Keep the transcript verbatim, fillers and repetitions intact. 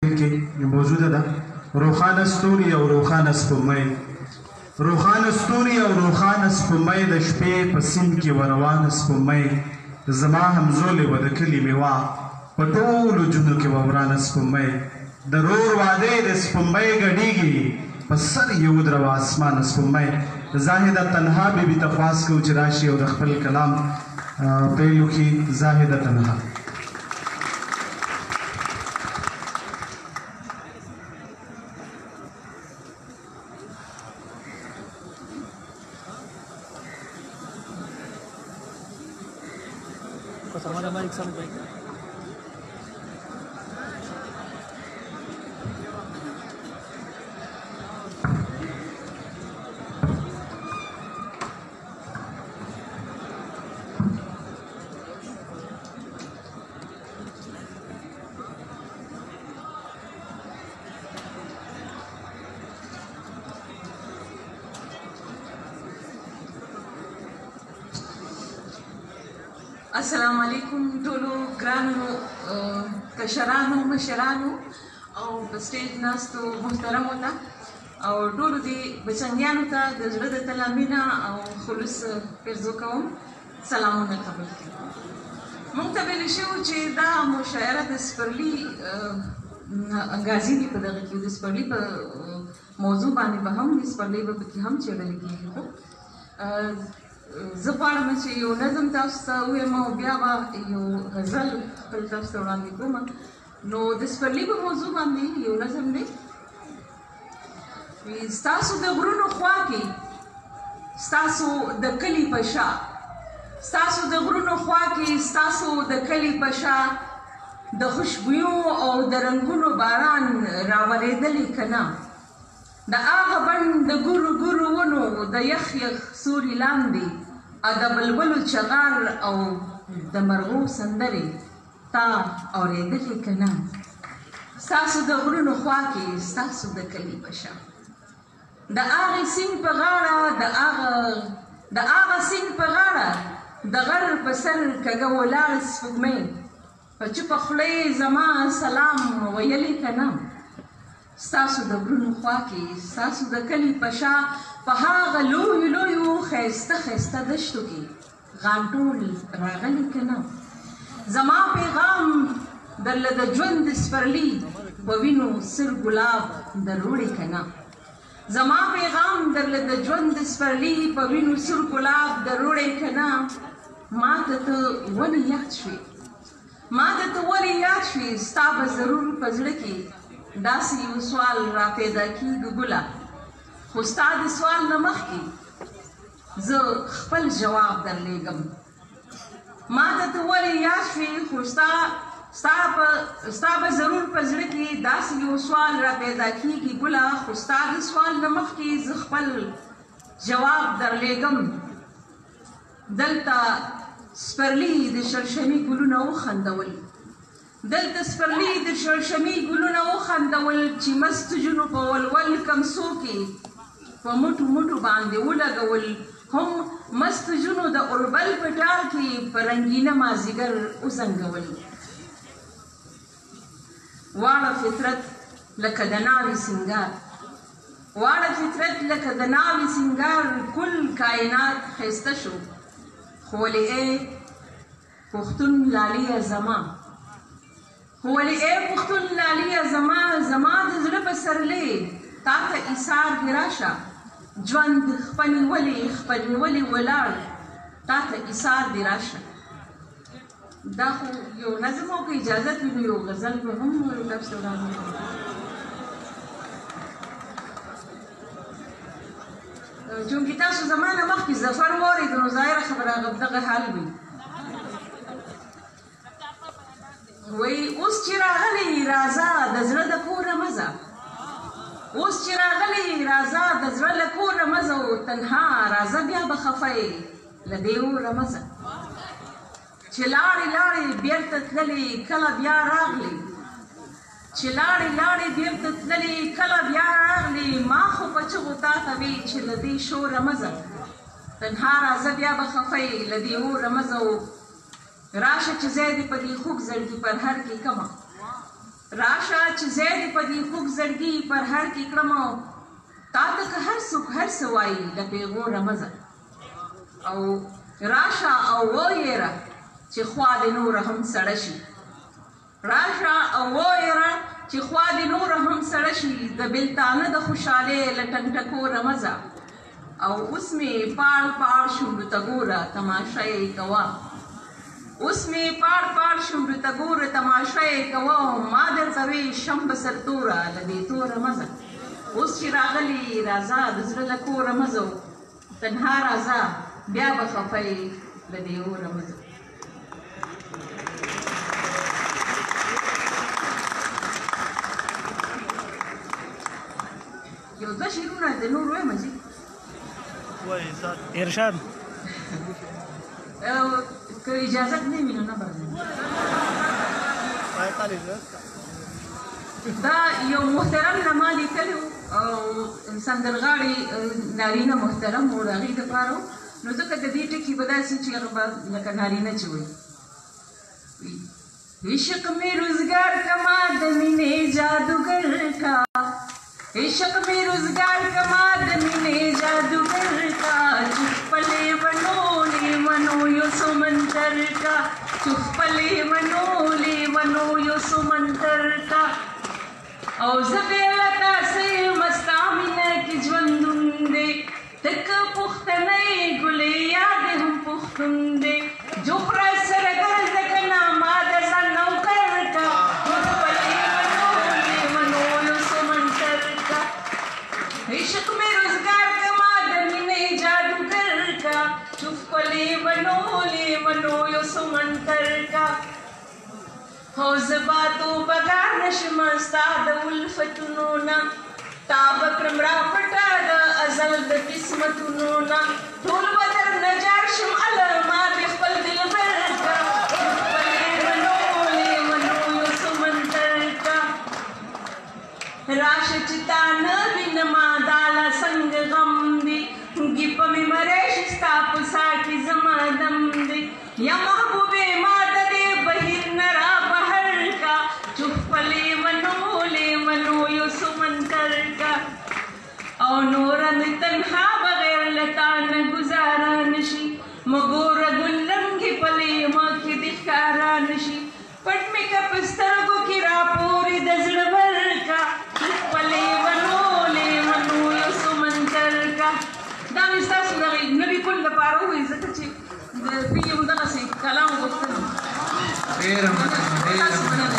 کې موجوده ده روښانه ستوري او روښانه سپوږمۍ روښانه ستوري او روښانه سپوږمۍ د شپې په سیند کې وروانه سپوږمۍ زما همزولې وه د کلي مې وه په ټولو جونو کې وه ورانه سپوږمۍ د رور واده د سپوږمۍ ګډېږي په سر یې ودروه اسمانه سپوږمۍ زاهده طلحه بیبي ته خواست کوو چې راشي او د خپل کلام پیل وکړي زاهده طلحه السلام علیکم ټولو ګرانو کشرانو مشرانو او په سټیج ناستو محترمو ته او ټولو دې بچنګیانو ته د زړه د تله مینه او خلوص پرزو کوم سلامونه قبول کړئ موږ ته ویل شوي چې دا مشاعره د سپرلي انګازې دي په دغه کې د سپرلي په موضوع باندې به هم د سپرلي به پکې هم څېړل کېږي زه غواړم چې یو نظم تاسو ته ووایم او بیا به یو غزل خپل تاسو ته وړاندې کوم نو د سپرلي په موضوع باندې یو نظم دی ستاسو د غرونو خوا کې ستاسو د کلي په شا ستاسو د غرونو خوا کې ستاسو د کلي په شا د خوشبویو او د رنګونو باران راورېدلی که نه د هغه بڼ د ګورو ګورو ونو د یخ یخ سوري لاندې د بلبلو چغار او د مرغو سندرې تا اورېدلې که نه ستاسو د غرونو خوا کې ستاسو د کلي په شا د هغې سیند په غاړه د هغه سیند په غاړه د غر په سر کږه ولاړه سپوږمۍ په چوپه خوله یې زما سلام ویلی که نه ستاسو د غرونو خوا کې ستاسو د کلي په شا په هغه لویو لویو ښایسته ښایسته دشتو کې غاټول راغلي که نه زما پیغام درله د ژوند د سپرلي په وینو سر ګلاب دروړې که نه زما پیغام درله د ژوند د سپرلي په وینو سر ګلاب دروړې که نه ما ته ته ولې یاد شوې ما ته ته ولې یاد شوې ستا به ضرور په زړه کې داسې یو سوال را پیدا کېږي ګله خو ستا د سوال نه مخکې زه خپل جواب درلیږم ما ته ته ولې یاد شوې خو ستا به ضرور په زړه کې داسې یو سوال را پیدا کېږي ګله خو ستا د سوال نه مخکې زه خپل جواب درلیږم دلته سپرلي د شړشمي ګلونه وخندول دلته سپرلي د شړشمي ګلونه وخندول چې مست جونو په ولول کمسو کې په موټو موټو باندې ولګول هم مست جونو د اوربل په ټال کې په رنګینه مازدیګر وزنګول واړه فطرت لکه د ناوې سینګار واړه فطرت لکه د ناوې سینګار کل کائنات ښایسته شو خو ولې ای پښتون لالیه زما ولې ای پښتون لالیه زما زما د زړه پسرلی تا ته ایثار دې راشه ژوند خپلې ولې خپلې ولې ولاړ تا ته ایثار دې راشه دا خو یو نظم او که اجازت وي نو یو غزل به هم تاسو ته وړاندې کړم چونکې تاسو زما نه مخکې ظفر واورېدو نو ظاهره خبره دغه حال وي وی اوس چې راغلی راځه د زړه د کوره مزه اوس چې راغلی راځه د زړه له کوره مزه او تنها راځه بیا به خفه یې له دې اوره مزه چې لاړې لاړې بېرته تللې کله بیا راغلې چې لاړې لاړې بېرته تللې کله بیا راغلې ما خو په چغو تا ته وی چې له دې شوره مزه تنها راځه بیا به خفه یې له دې اوره مزه راشه چې ځای دې په دې خوږ زړګي پرهر کې کمه راشه چې ځای دې په دې خوږ زړګي پر هر کې کړم تا ته که هر څوک هر څه وایي د پیغوره مزه او راشه او ویره چې خوا دې نوره هم سړه شي راشه او ویره چې خوا دې نوره هم سړه شي د بېلتانه د خوشحالۍ له ټنګټکوره مزه او اوس مې پاړ پاړ شونډو ته ګوره تماشه یې کوه اوس مې پاړ پاړ شونډو ته ګوره تماشه یې کوه ما درته وې شم به سرتوره له دې توره مزه اوس چې راغلي راځه د زړه له کوره مزه تنها راځه بیا به خفه یې له دې اوره مزه یو دوه شعرونه د نور وایم چې ارشاد که اجازت نه وي نو نه به دا یو محترم نه ما لیکلی و او سندرغاړي نارینه محترم و د هغې دپاره و نو ځکه د دې ټکي به داسې چې هغه به لکه نارینه چې وایي عشق میں روزگار کما د مینې جادوګر کا عشق میں روزگار کما د مینې جادوګر کا چپ پلے ونولې منو یو سمندر کا چپ پلے ونولې منو یو سمندر کا او زه بېله تاسې مستا مینه کې ژوندون دی تک پښتنۍ ګلې یاد هم پښتون دی جوخره سره ګرځه که نه ما د ځان نوکر کا چپ پلې ونولې منو یو سمندر کا عشق میں روزگار کما د مینې جادوګر کا چپ پلې ونولې منو یو سمندر کا هو زه با تو بګار نشم ستا د الفتونو نه تا به کړم را پټه د ازل د قسمتونو نه ټول به درنه جار شم اله ما دې خپل دلبر کا چپ پلې ونولې منو یو سمندر کا راشه چې تا نه وینما داله څنګه غم دی ګیپه مې مرۍ شي ستا په سا کې زما دم دی یا محبوبې ما د دې بهیر نه را بهر کا چپ پلې ونولې منو یو سمندر کا او نوره مې تنها بغیر له تا نه ګزاره نشي مګوره ګلرنګې پلې ما کې دې ښکاره نشي پټ مې که په سترګو کې راپورې د زړه بر کا چپ پلې ونولې منو یو سمندر کا دا مې ستاسو دغه نوي کل لپاره ووایي ځکه چې د پي یو دغسې کلام غوښتل ډېره مننه ډېره مننه